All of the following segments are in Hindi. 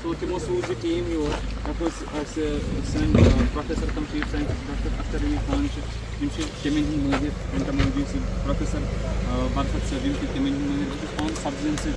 So timo sūdzi team yor, sen Professor kam Chief Scientist Dr. Akhtar Ali Khan imshi temin mazir entomology se Professor Barkat Sadim ki temin mazir on substances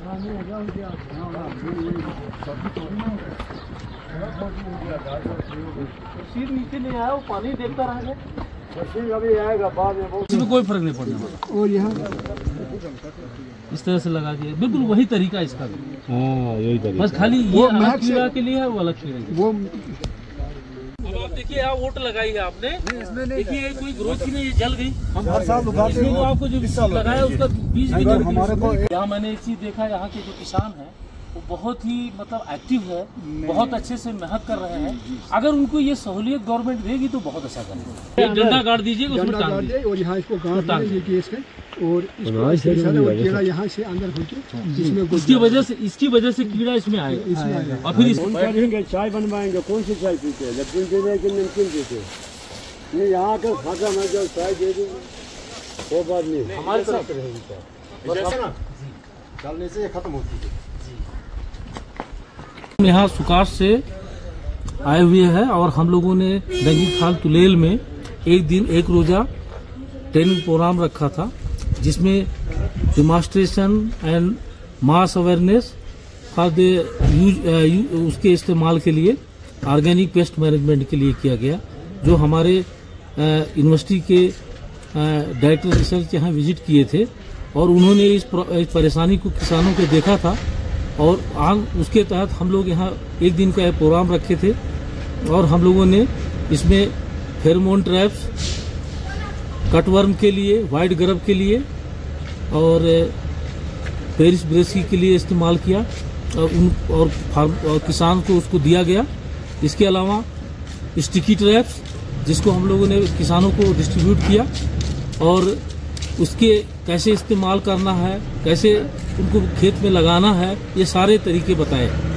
सीध नीचे नहीं आया, वो पानी देखता रह गया। अभी आएगा बाद में, इसमें कोई फर्क नहीं पड़ने वाला। और यहाँ इस तरह से लगा दिया, बिल्कुल वही तरीका इसका भी। हाँ यही तरीका, बस खाली ये अलग कीड़ा के लिए है, वो अलग कीड़ा वो। अब आप देखिए, यहाँ वोट लगाई है आपने, देखिए कोई ग्रोथ ही नहीं, ये जल गई। हम हर साल उगाते हैं, आपको जो लगाया उसका बीज भी हमारे को। यहाँ मैंने एक चीज देखा, यहाँ के जो किसान है वो बहुत ही मतलब एक्टिव है, बहुत अच्छे से मेहनत कर रहे हैं। अगर उनको ये सहूलियत गवर्नमेंट देगी तो बहुत अच्छा करेगा। डंडा गाड़ दीजिए, उसमें टांग दीजिए और यहाँ इसको गाड़ दीजिए और कीड़ा यहाँ से अंदर होकर इसकी वजह से कीड़ा इसमें आएगा। और फिर चाय बनवाएंगे, कौन सी चाय पीते हैं, लपटन पीते हैं कि नमकीन पीते हैं? नहीं, यहाँ का खाता मैं जो चाय दे दूँ वो बात नहीं, हमारे तरफ रहेगी, डालने से खत्म होती है। यहाँ सुकाश से आए हुए हैं और हम लोगों ने नंगी खाल तुलेल में एक दिन एक रोजा ट्रेनिंग प्रोग्राम रखा था, जिसमें demonstration and mass awareness for the उसके इस्तेमाल के लिए ऑर्गेनिक पेस्ट मैनेजमेंट के लिए किया गया। जो हमारे यूनिवर्सिटी के डायरेक्टर रिसर्च यहाँ विजिट किए थे और उन्होंने इस परेशानी को किसानों को देखा था और उसके तहत हम लोग यहाँ एक दिन का प्रोग्राम रखे थे और हम लोगों ने इसमें फेरोमोन ट्रैप्स, कटवर्म के लिए, व्हाइट ग्रब के लिए और पेरिस ब्रेसी के लिए इस्तेमाल किया और किसान को उसको दिया गया। इसके अलावा स्टिकी ट्रैप्स जिसको हम लोगों ने किसानों को डिस्ट्रीब्यूट किया और उसके कैसे इस्तेमाल करना है, कैसे उनको खेत में लगाना है, ये सारे तरीके बताए।